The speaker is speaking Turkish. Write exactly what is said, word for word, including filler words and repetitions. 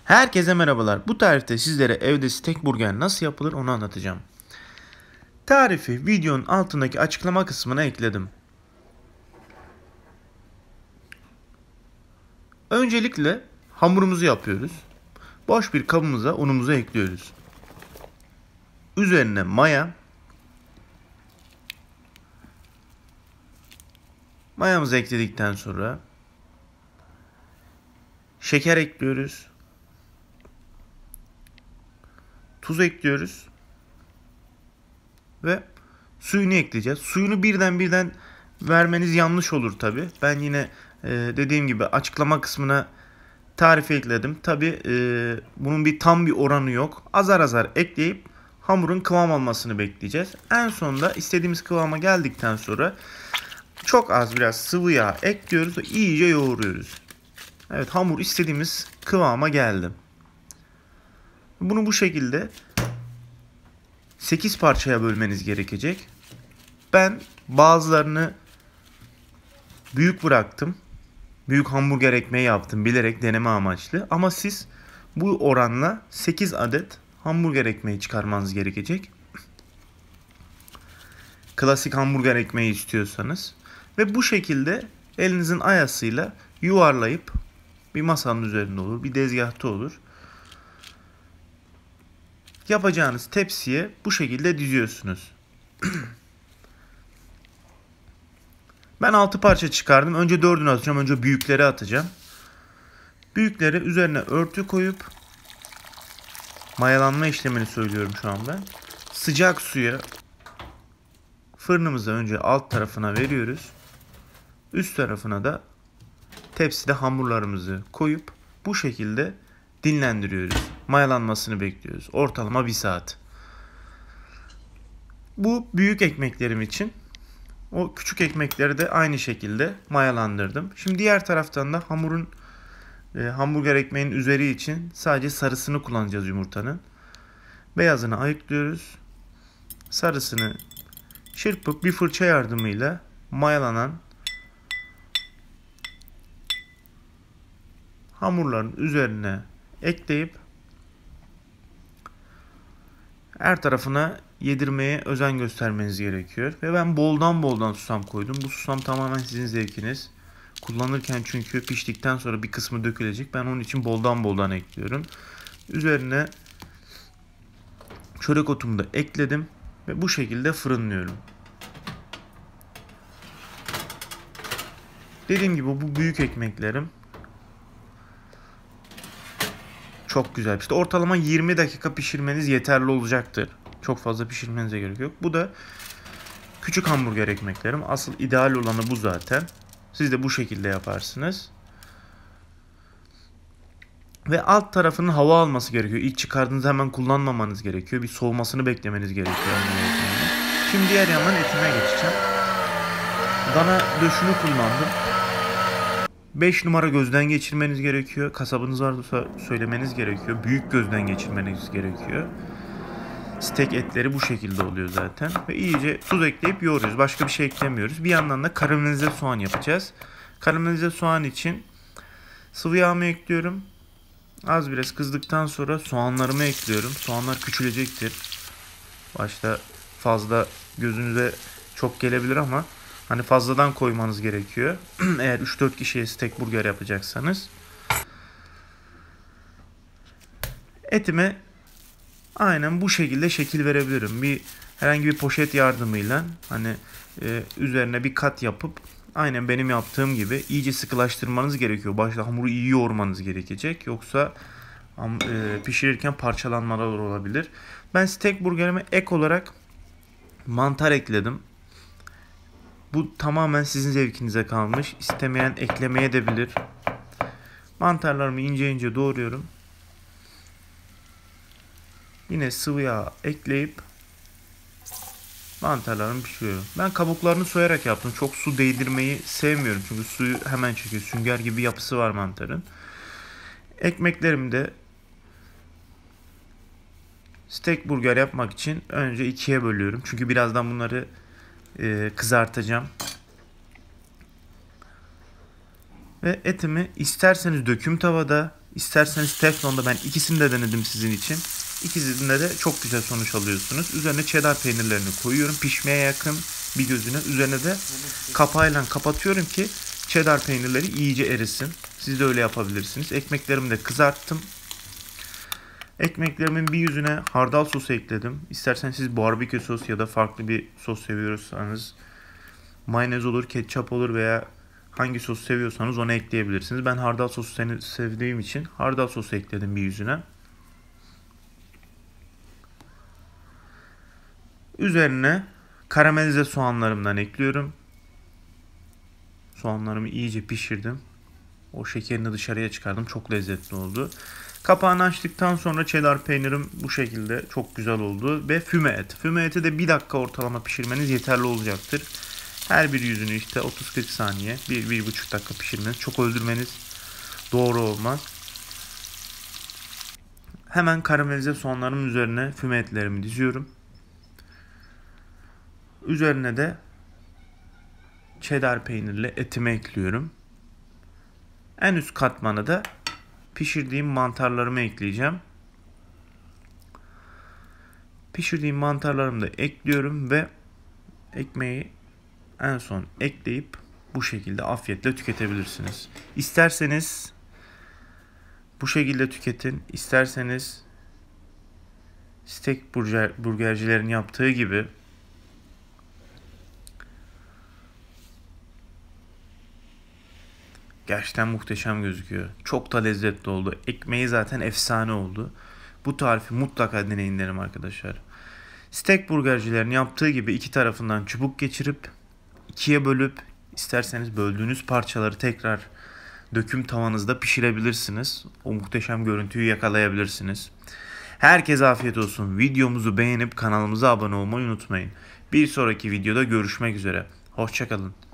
Herkese merhabalar. Bu tarifte sizlere evde steak burger nasıl yapılır onu anlatacağım. Tarifi videonun altındaki açıklama kısmına ekledim. Öncelikle hamurumuzu yapıyoruz. Boş bir kabımıza unumuzu ekliyoruz. Üzerine maya. Mayamızı ekledikten sonra şeker ekliyoruz. Tuz ekliyoruz. Ve suyunu ekleyeceğiz. Suyunu birden birden vermeniz yanlış olur tabi. Ben yine e, dediğim gibi açıklama kısmına tarifi ekledim. Tabi e, bunun bir tam bir oranı yok. Azar azar ekleyip hamurun kıvam almasını bekleyeceğiz. En sonunda istediğimiz kıvama geldikten sonra çok az biraz sıvı yağ ekliyoruz ve iyice yoğuruyoruz. Evet, hamur istediğimiz kıvama geldi. Bunu bu şekilde sekiz parçaya bölmeniz gerekecek. Ben bazılarını büyük bıraktım. Büyük hamburger ekmeği yaptım bilerek, deneme amaçlı. Ama siz bu oranla sekiz adet hamburger ekmeği çıkarmanız gerekecek. Klasik hamburger ekmeği istiyorsanız. Ve bu şekilde elinizin ayasıyla yuvarlayıp bir masanın üzerinde olur, bir tezgahta olur. Yapacağınız tepsiye bu şekilde diziyorsunuz. Ben altı parça çıkardım. Önce dördünü atacağım. Önce büyükleri atacağım. Büyükleri üzerine örtü koyup mayalanma işlemini söylüyorum şu an ben. Sıcak suya fırınımızı önce alt tarafına veriyoruz. Üst tarafına da tepside hamurlarımızı koyup bu şekilde dinlendiriyoruz. Mayalanmasını bekliyoruz. Ortalama bir saat. Bu büyük ekmeklerim için. O küçük ekmekleri de aynı şekilde mayalandırdım. Şimdi diğer taraftan da hamurun e, hamburger ekmeğinin üzeri için sadece sarısını kullanacağız yumurtanın. Beyazını ayıklıyoruz. Sarısını çırpıp bir fırça yardımıyla mayalanan hamurların üzerine ekleyip her tarafına yedirmeye özen göstermeniz gerekiyor. Ve ben boldan boldan susam koydum. Bu susam tamamen sizin zevkiniz. Kullanırken çünkü piştikten sonra bir kısmı dökülecek. Ben onun için boldan boldan ekliyorum. Üzerine çörek otumu da ekledim. Ve bu şekilde fırınlıyorum. Dediğim gibi bu büyük ekmeklerim çok güzel. İşte ortalama yirmi dakika pişirmeniz yeterli olacaktır. Çok fazla pişirmenize gerek yok. Bu da küçük hamburger ekmeklerim. Asıl ideal olanı bu zaten. Siz de bu şekilde yaparsınız. Ve alt tarafının hava alması gerekiyor. İlk çıkardığınızda hemen kullanmamanız gerekiyor. Bir soğumasını beklemeniz gerekiyor. Şimdi diğer yandan etime geçeceğim. Dana döşünü kullandım. beş numara gözden geçirmeniz gerekiyor. Kasabınız varsa söylemeniz gerekiyor. Büyük gözden geçirmeniz gerekiyor. Steak etleri bu şekilde oluyor zaten. Ve iyice tuz ekleyip yoğuruyoruz. Başka bir şey eklemiyoruz. Bir yandan da karamelize soğan yapacağız. Karamelize soğan için sıvı yağımı ekliyorum. Az biraz kızdıktan sonra soğanlarımı ekliyorum. Soğanlar küçülecektir. Başta fazla gözünüze çok gelebilir ama hani fazladan koymanız gerekiyor. Eğer üç dört kişiye steak burger yapacaksanız. Etime aynen bu şekilde şekil verebilirim. Bir herhangi bir poşet yardımıyla hani e, üzerine bir kat yapıp aynen benim yaptığım gibi iyice sıkılaştırmanız gerekiyor. Başta hamuru iyi yoğurmanız gerekecek. Yoksa e, pişirirken parçalanmalar olabilir. Ben steak burgerime ek olarak mantar ekledim. Bu tamamen sizin zevkinize kalmış. İstemeyen eklemeye de bilir. Mantarlarımı ince ince doğruyorum. Yine sıvı yağ ekleyip mantarlarımı pişiriyorum. Ben kabuklarını soyarak yaptım. Çok su değdirmeyi sevmiyorum. Çünkü suyu hemen çekiyor. Sünger gibi yapısı var mantarın. Ekmeklerimi de steak burger yapmak için önce ikiye bölüyorum. Çünkü birazdan bunları e, kızartacağım. Ve etimi isterseniz döküm tavada, İsterseniz teflonda, ben ikisini de denedim sizin için. İkisinde de çok güzel sonuç alıyorsunuz. Üzerine cheddar peynirlerini koyuyorum. Pişmeye yakın bir gözüne. Üzerine de kapağıyla kapatıyorum ki cheddar peynirleri iyice erisin. Siz de öyle yapabilirsiniz. Ekmeklerimi de kızarttım. Ekmeklerimin bir yüzüne hardal sosu ekledim. İsterseniz siz barbekü sos ya da farklı bir sos seviyorsanız mayonez olur, ketçap olur veya hangi sosu seviyorsanız onu ekleyebilirsiniz. Ben hardal sosu sevdiğim için hardal sosu ekledim bir yüzüne. Üzerine karamelize soğanlarımdan ekliyorum. Soğanlarımı iyice pişirdim. O şekerini dışarıya çıkardım. Çok lezzetli oldu. Kapağını açtıktan sonra cheddar peynirim bu şekilde çok güzel oldu. Ve füme et. Füme eti de bir dakika ortalama pişirmeniz yeterli olacaktır. Her bir yüzünü işte otuz kırk saniye, bir bir buçuk dakika pişirmeniz. Çok öldürmeniz doğru olmaz. Hemen karamelize soğanlarımın üzerine füme etlerimi diziyorum. Üzerine de cheddar peynirli etimi ekliyorum. En üst katmanı da pişirdiğim mantarlarımı ekleyeceğim. Pişirdiğim mantarlarımı da ekliyorum ve ekmeği en son ekleyip bu şekilde afiyetle tüketebilirsiniz. İsterseniz bu şekilde tüketin. İsterseniz steak burger, burgercilerin yaptığı gibi gerçekten muhteşem gözüküyor. Çok da lezzetli oldu. Ekmeği zaten efsane oldu. Bu tarifi mutlaka deneyin derim arkadaşlar. Steak burgercilerin yaptığı gibi iki tarafından çubuk geçirip ikiye bölüp isterseniz böldüğünüz parçaları tekrar döküm tavanızda pişirebilirsiniz. O muhteşem görüntüyü yakalayabilirsiniz. Herkese afiyet olsun. Videomuzu beğenip kanalımıza abone olmayı unutmayın. Bir sonraki videoda görüşmek üzere. Hoşça kalın.